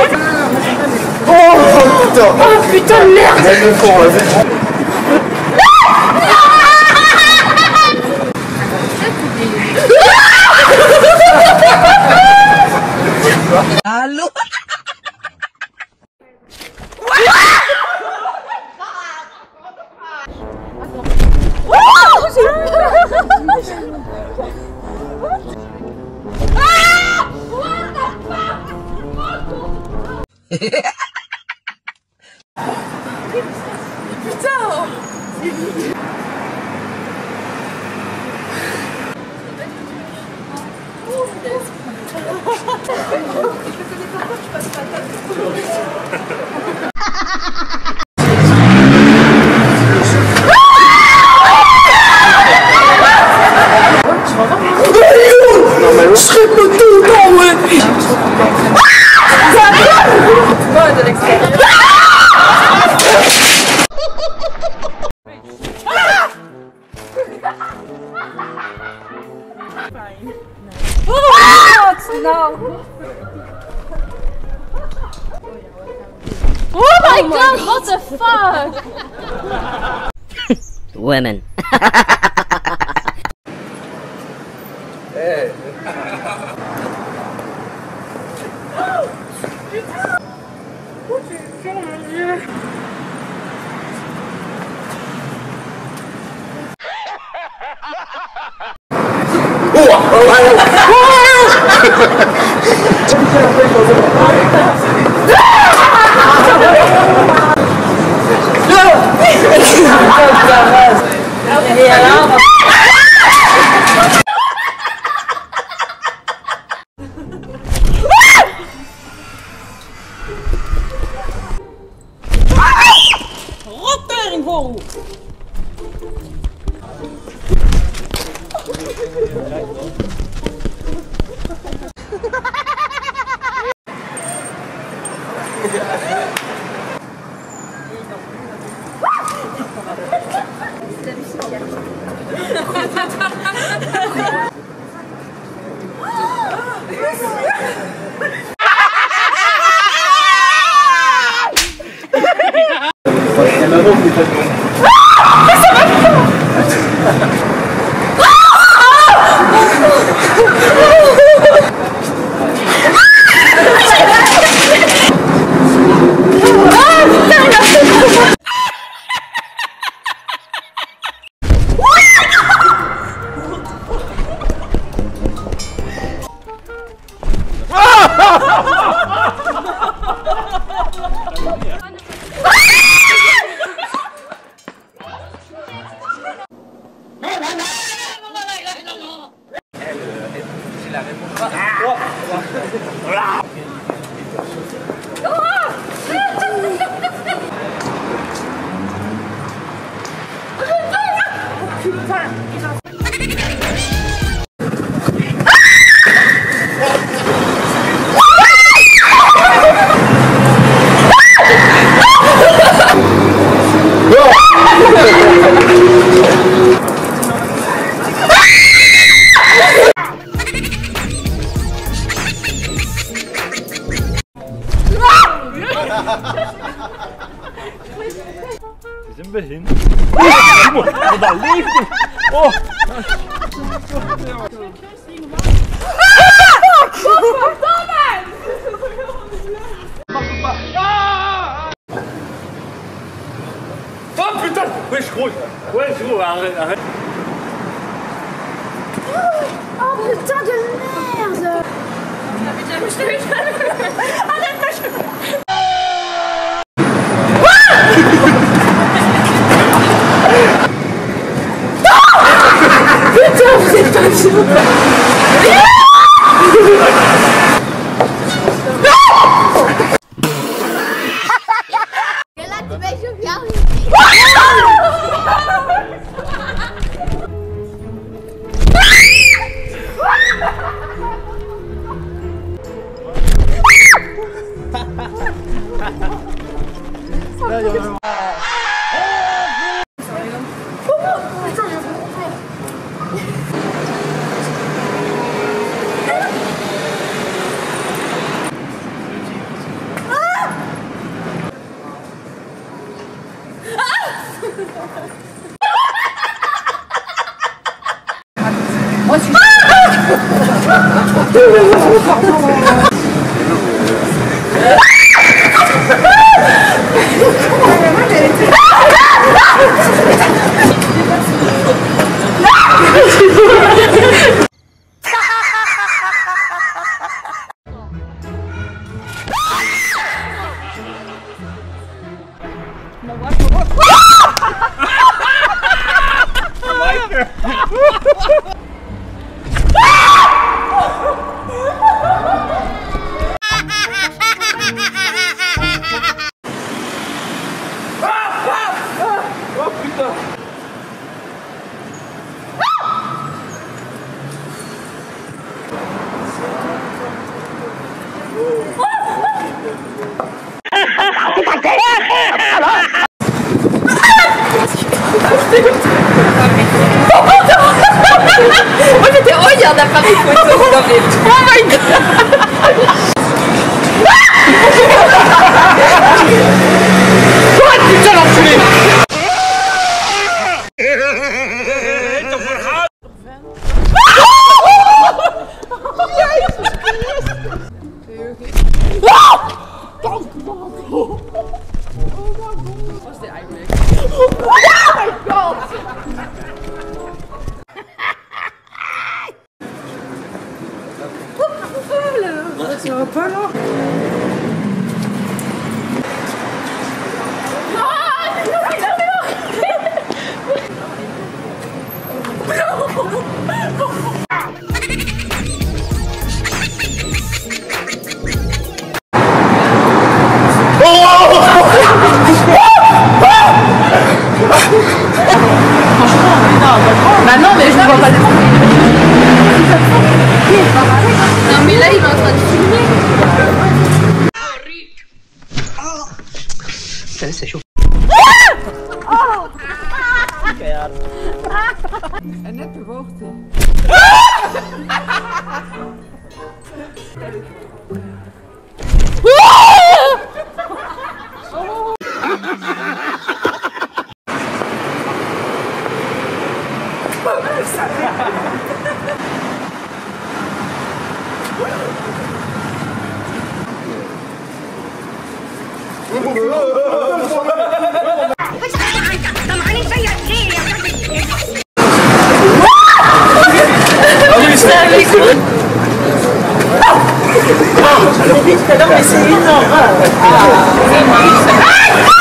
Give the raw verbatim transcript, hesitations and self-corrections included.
Oh putain. Oh putain de merde. Elle me fond, vas-y. Allô. Je serais pas tout le temps, ouais. Moi de l'extérieur. No. Oh my god, what the fuck? Women. Hey. Rottering vol! Zijn we heen? Wat dat leeft! Oh! Oh putain! Wesh gros! Wesh gros, arrête, arrête! Oh putain de merde! Putain, vous êtes pas sûr! Moi j'étais oh il y a un appareil photo dans les... Oh my god. Oh putain l'enculé. Ça va pas là. Bah non, mais je ne vois pas le temps. Non, mais là, il est en train de filmer. Ça, c'est chaud. En net bewoog hij. Non mais c'est énorme.